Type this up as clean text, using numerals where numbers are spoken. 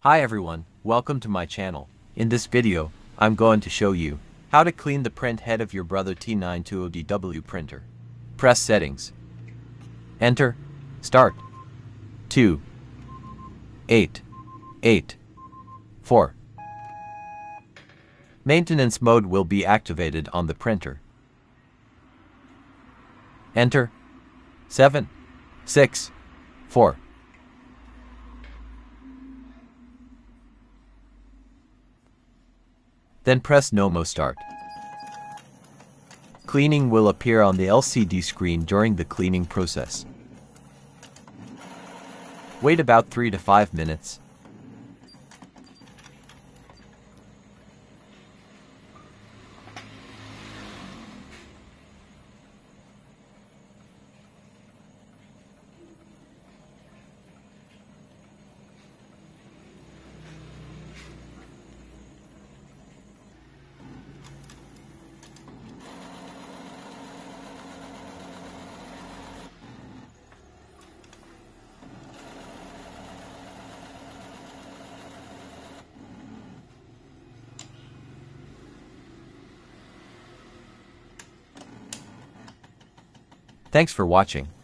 Hi everyone, welcome to my channel. In this video, I'm going to show you how to clean the print head of your Brother T920DW printer. Press Settings. Enter. Start. 2 8 8 4. Maintenance mode will be activated on the printer. Enter. 7 6 4. Then press No Start. Cleaning will appear on the LCD screen during the cleaning process. Wait about 3 to 5 minutes. Thanks for watching.